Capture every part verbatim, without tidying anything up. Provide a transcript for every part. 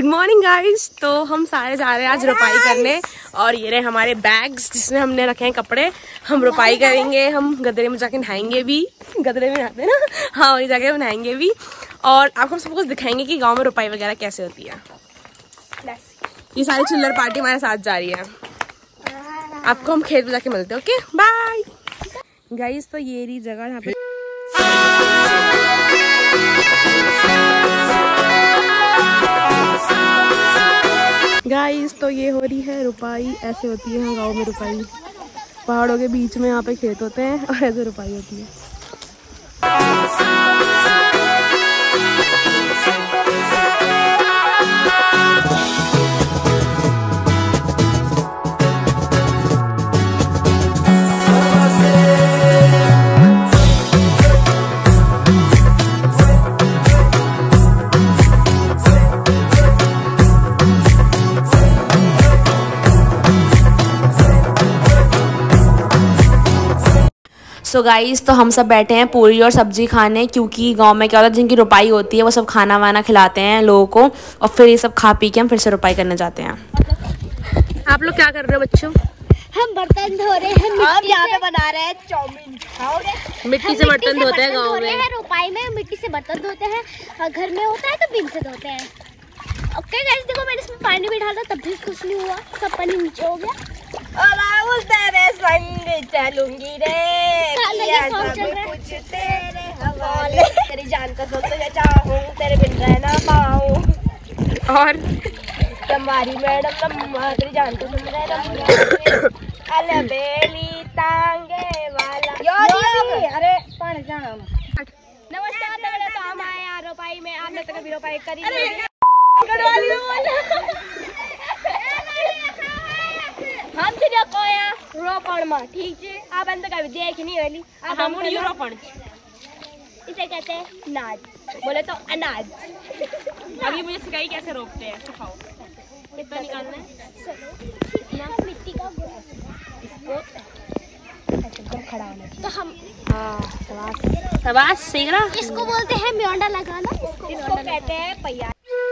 Morning guys. तो हम सारे जा रहे हैं आज रुपाई करने और ये रहे हमारे बैग्स जिसमें हमने रखे हैं कपड़े। हम रुपाई करेंगे, हम गदरे में जाके नहाएंगे भी, गदरे में नहाते हैं ना, हाँ वही जाके नहाएंगे भी और आपको हम सब कुछ दिखाएंगे कि गांव में रुपाई वगैरह कैसे होती है। ये सारी चिल्लर पार्टी हमारे साथ जा रही है। आपको हम खेत में जाके मिलते हैं। Okay bye guys. तो ये रही जगह यहाँ पे गाइस। तो ये हो रही है रुपाई, ऐसे होती है गांव में रुपाई। पहाड़ों के बीच में यहाँ पे खेत होते हैं और ऐसे रुपाई होती है। सो so गाइस, तो हम सब बैठे हैं पूरी और सब्जी खाने, क्योंकि गांव में क्या होता है जिनकी रुपाई होती है वो सब खाना वाना खिलाते हैं लोगों को और फिर ये सब खा पी के हम फिर से रुपाई करने जाते हैं। आप लोग क्या कर रहे हो बच्चों? हम बर्तन धो रहे हैं, हम यहाँ पे बना रहे हैं चाउमीन। खाओगे? मिट्टी से बर्तन धोते हैं गाँव में। रुपाई में मिट्टी से बर्तन धोते हैं और घर में होता है तो बिन से धोते हैं। ओके गाइस, देखो मैंने इसमें पानी भी डाला तब भी कुछ नहीं हुआ, सब पानी नीचे हो गया। और तेरे संग चलूंगी रे, किया सब कुछ तेरे हवाले, तेरी जान का सोच तो चाहूं, तेरे बिन रह ना पाऊं। और तुम्हारी मैडम नम्मा, तेरी जान को सुन रहे अलबेली तांगे वाला। योरी अरे पानी जाना। नमस्कार, मेरा तो हम आए यार रुपाई में, आपने तो कभी रुपाई करी नहीं। हम सीधा कोया रोपण में, ठीक है? आप अंदर कभी देख नहीं वाली। अब हम उड़ी रोपण, इसे कहते हैं नाज, बोले तो अनाज। अभी मुझे सिखाई कैसे रोपते हैं, सिखाओ। कितना निकालना है? ना मिट्टी का इसको ऐसे खड़ा होना चाहिए। तो हम हाँ शाबाश शाबाश, सीख रहा। इसको बोलते हैं म्योंडा लगाना, इसको, इसको कहते हैं पहिया।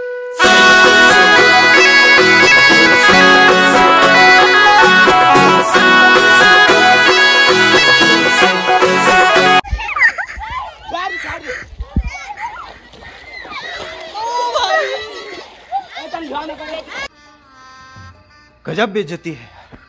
गजब बेइज्जती है।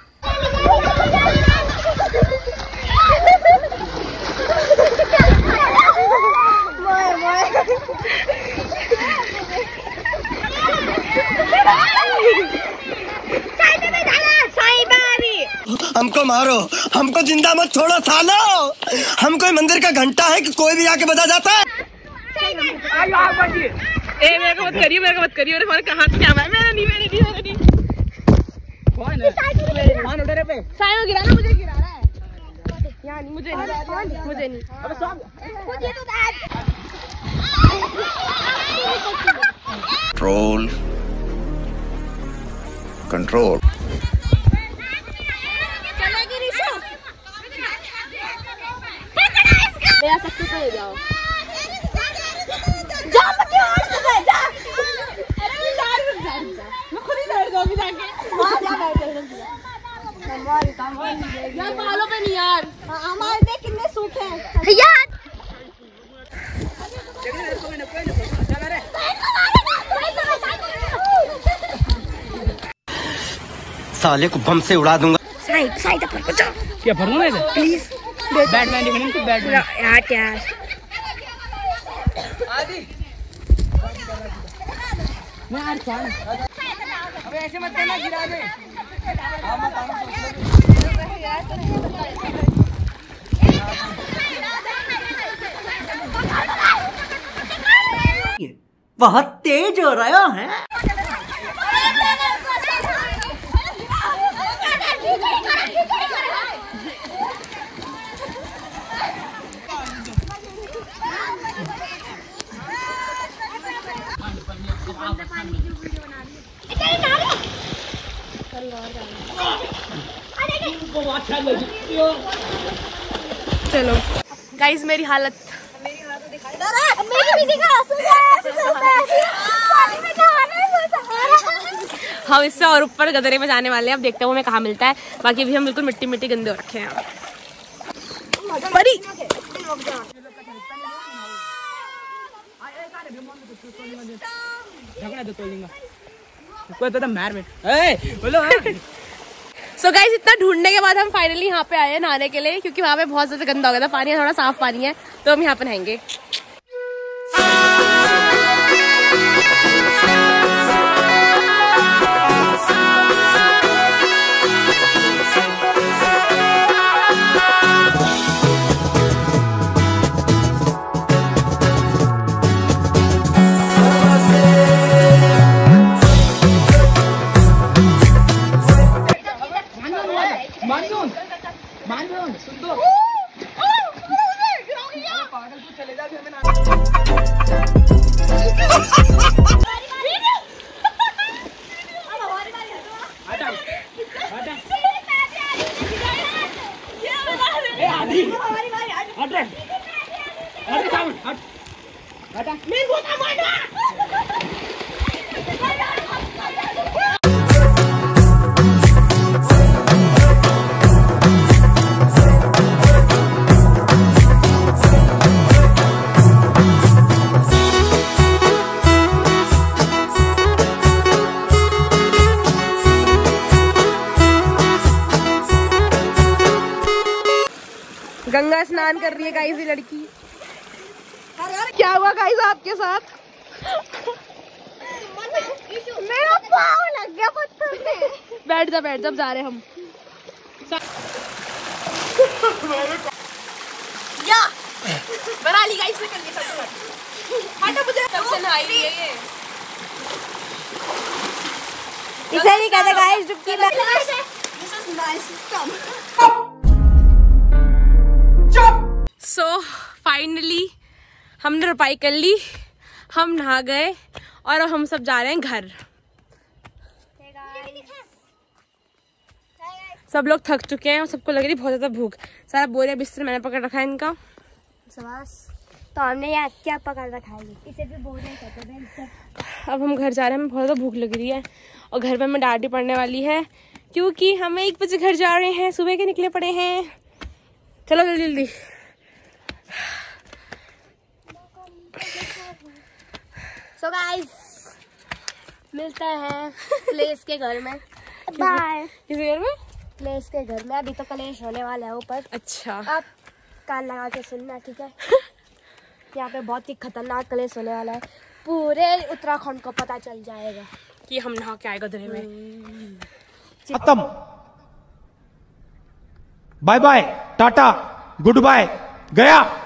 हमको मारो, हमको जिंदा मत छोड़ो सालो। हम कोई मंदिर का घंटा है कि कोई भी आके बजा जाता है। ए मेरे को मत करिए, मेरे को मत करिए। मेरे कहाँ से क्या है? मेरा नहीं, मेरा नहीं, मेरा नहीं। कौन है? मान उधर पे। साइड गिरा ना, मुझे गिरा रहा है। यार नहीं, मुझे नहीं, मुझे नहीं। अबे सॉन्ग मुझे तो दैट कंट्रोल कंट्रोल। चलेगी रिशु? मेरा सब कुछ ले जाओ। जा पक्के और जा जा। अरे मैं जा रही हूँ, मैं खुद ही बैठ जाऊंगी जाके। वहाँ जा बैठ जा। हमारी काम यार बालों पे नहीं यार, हमारे देख कितने सूखे हैं यार। साले को बम से उड़ा दूंगा। साइड साइड पर कुछ क्या भरूं मैं? प्लीज बैटमैन दिखने को बैटमैन यार क्या आदि मैं यार चाल। अबे ऐसे मत करना, गिरा दे। बहुत तेज हो रहा है। चलो गाइस, मेरी हालत मेरी भी दिखा। हम इससे और ऊपर गदरे में जाने वाले हैं। अब देखते हैं वो हमें कहाँ मिलता है। बाकी अभी हम बिल्कुल मिट्टी मिट्टी गंदे हो रखे हैं। बड़ी सो गाइस, इतना ढूंढने के बाद हम फाइनली यहाँ पे आए हैं नहाने के लिए, क्योंकि वहाँ पे बहुत ज्यादा गंदा हो गया था पानी, थोड़ा साफ पानी है तो हम यहाँ पे नहाएंगे। मानसून मानसून सुन दो पागल तू चले जा फिर गंगा स्नान कर रही है गाइस ये लड़की। क्या हुआ गाइस आपके साथ? मेरा पाँव लग गया पत्थर में। बैठ जा बैठ जा, जा रहे हम। या बना ली गाइस ने कर ली सब। हटा मुझे कब से नहाई रही है ये। इसे नहीं कहते गाइस डुबकी में। सो फाइनली हमने रुपाई कर ली, हम नहा गए और अब हम सब जा रहे हैं घर। सब लोग थक चुके हैं और सबको लग रही बहुत ज्यादा भूख। सारा बोरिया बिस्तर मैंने पकड़ रखा है इनका। तो हमने यहाँ क्या पकड़ रखा है, इसे भी बोरिया कहते हैं। अब हम घर जा रहे हैं, हमें बहुत ज्यादा भूख लग रही है और घर पे हमें डांट भी पड़ने वाली है, क्योंकि हम एक बजे घर जा रहे हैं, सुबह के निकले पड़े हैं। चलो जल्दी जल्दी। सो गाइस मिलते हैं प्लेस के घर में। बाय। किस घर में? प्लेस के घर में। अभी तो कलेश होने वाला है ऊपर। अच्छा, आप कान लगा के सुनना, ठीक है? यहाँ पे बहुत ही खतरनाक कलेश होने वाला है, पूरे उत्तराखंड को पता चल जाएगा कि हम नहा के आए गदरे में। खत्म, बाय बाय, टाटा, गुड बाय, गया।